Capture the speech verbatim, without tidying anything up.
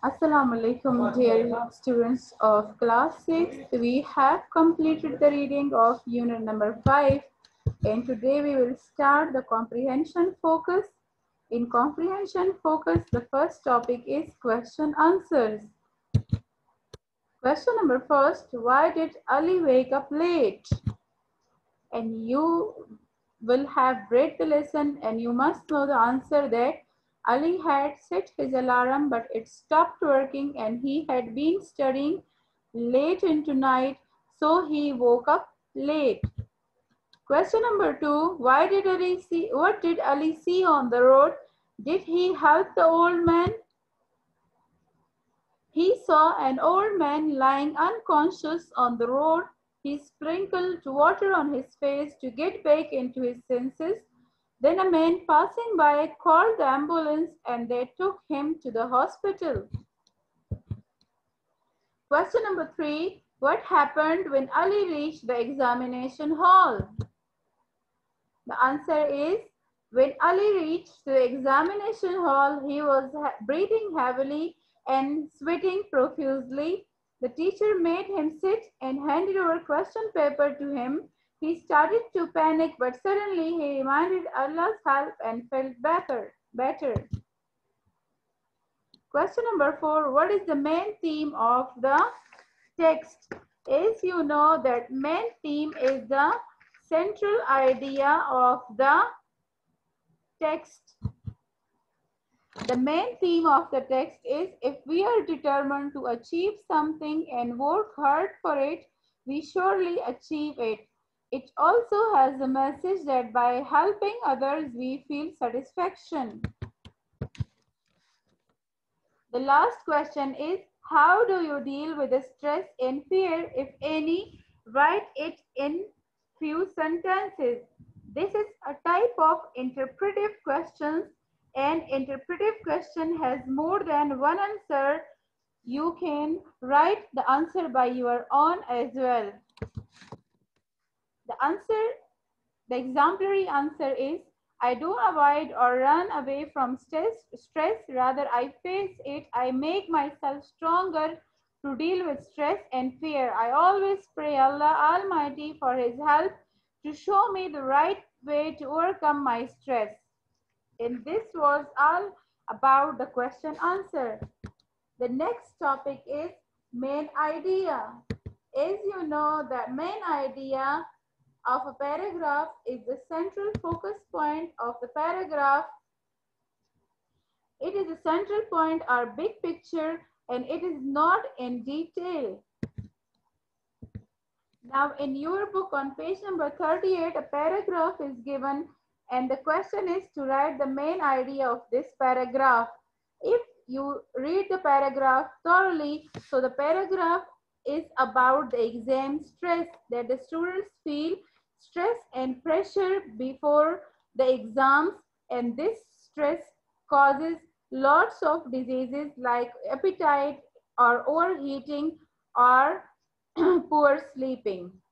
Assalamu alaikum, dear students of class six. We have completed the reading of unit number five, and today we will start the comprehension focus. In comprehension focus, the first topic is question answers. Question number first, why did Ali wake up late? And you will have read the lesson and you must know the answer that Ali had set his alarm but it stopped working and he had been studying late into night, so he woke up late. Question number two, why did Ali see, what did Ali see on the road? Did he help the old man? He saw an old man lying unconscious on the road. He sprinkled water on his face to get back into his senses. Then a man passing by called the ambulance and they took him to the hospital. Question number three, what happened when Ali reached the examination hall? The answer is, when Ali reached the examination hall, he was breathing heavily and sweating profusely. The teacher made him sit and handed over question paper to him. He started to panic, but suddenly he reminded Allah's help and felt better. better. Question number four, what is the main theme of the text? As you know, that main theme is the central idea of the text. The main theme of the text is, if we are determined to achieve something and work hard for it, we surely achieve it. It also has the message that by helping others, we feel satisfaction. The last question is, how do you deal with the stress and fear, if any? Write it in few sentences. This is a type of interpretive questions, and interpretive question has more than one answer. You can write the answer by your own as well. The answer, the exemplary answer is, I don't avoid or run away from stress, stress, rather I face it. I make myself stronger to deal with stress and fear. I always pray Allah Almighty for His help to show me the right way to overcome my stress. And this was all about the question answer. The next topic is main idea. As you know, the main idea of a paragraph is the central focus point of the paragraph. It is a central point or big picture, and it is not in detail. Now in your book on page number thirty-eight, a paragraph is given and the question is to write the main idea of this paragraph. If you read the paragraph thoroughly, so the paragraph is about the exam stress, that the students feel stress and pressure before the exams, and this stress causes lots of diseases like appetite or overheating or poor sleeping.